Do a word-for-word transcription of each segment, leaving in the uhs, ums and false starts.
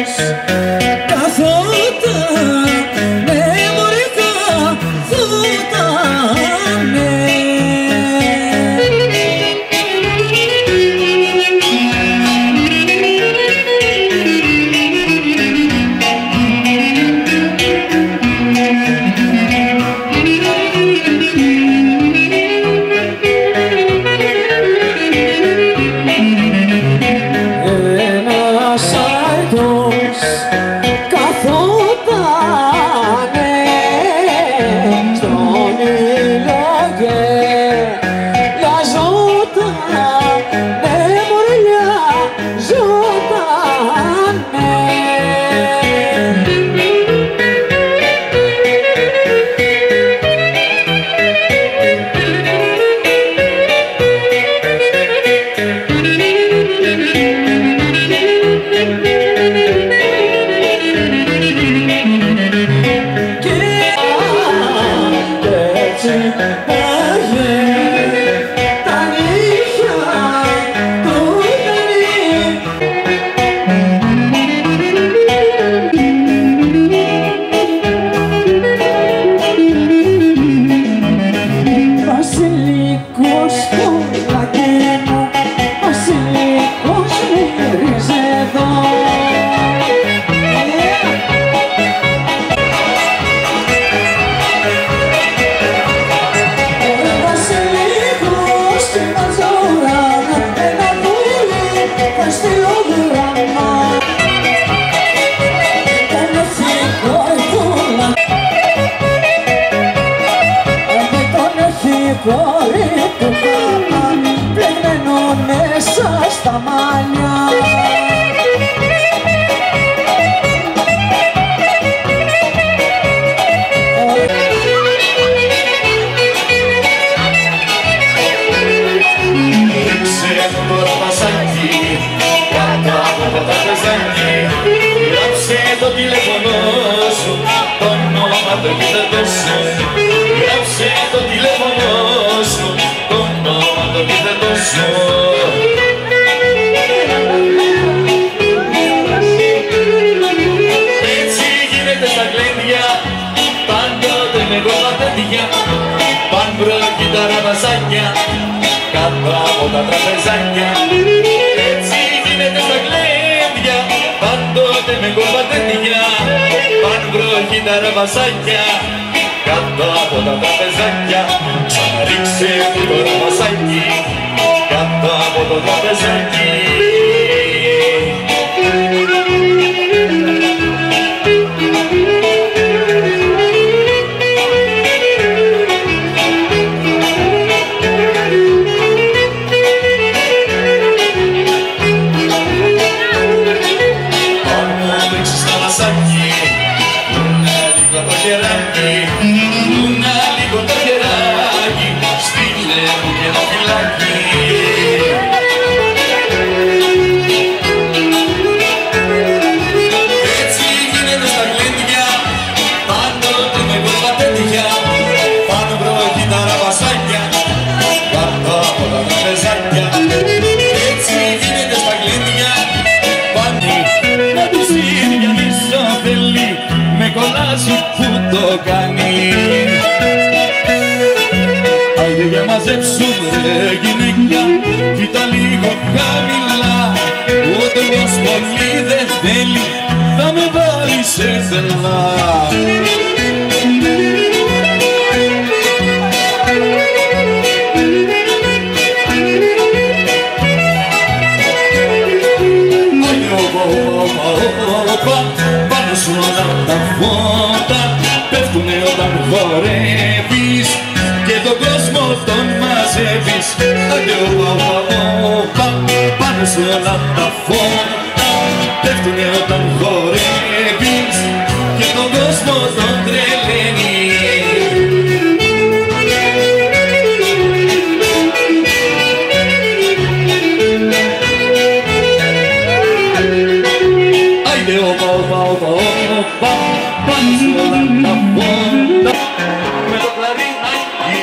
Κάτω από τα τραπεζάκια έτσι γίνεται στα γλέντια, πάντοτε με κολπατέντια. Παν βροχή τα ραβασάκια κάτω από τα τραπεζάκια. Ξαναρίξε μου το ραβασάκι κάτω από το τραπεζάκι. Λούνα λίγο το χεράκι, στείλε μου και ένα φυλάκι. Έτσι γίνεται στα γλέντια, πάντοτε με κολπατέντια. Πάνω βροχή τα ραβασάκια, κάτω από τα τραπεζάκια. Έτσι γίνεται στα γλέντια, πάνι να τους ίδια μισό θέλει. Με κολλάζει που το κάνει. Άιντε για μαζέψου ρε γυναίκια, κοίτα λίγο χαμηλά. Ούτε πως πολύ δεν θέλει, θα με βάλει σε θελά. Άιντε όπα όπα όπα όπα, πάνω σου όλα τα φώτα πέφτουνε όταν χορεύεις και τον κόσμο τον μαζεύεις. Άντε όπα όπα όπα, πάνω σου όλα τα φώτα πέφτουνε όταν χορεύεις και τον κόσμο τον τρελαίνεις. Άιντε όπα όπα όπα όπα, πάνω σου όλα τα φώτα με το κλαρινάκι.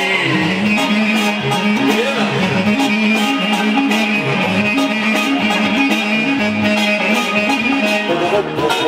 Έλα.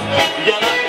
για να